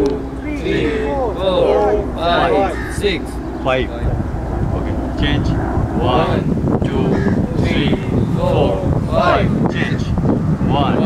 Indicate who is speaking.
Speaker 1: three, four, five, six.
Speaker 2: 5. Okay. Change. 1, 2, 3, 4, 5. Change. 1,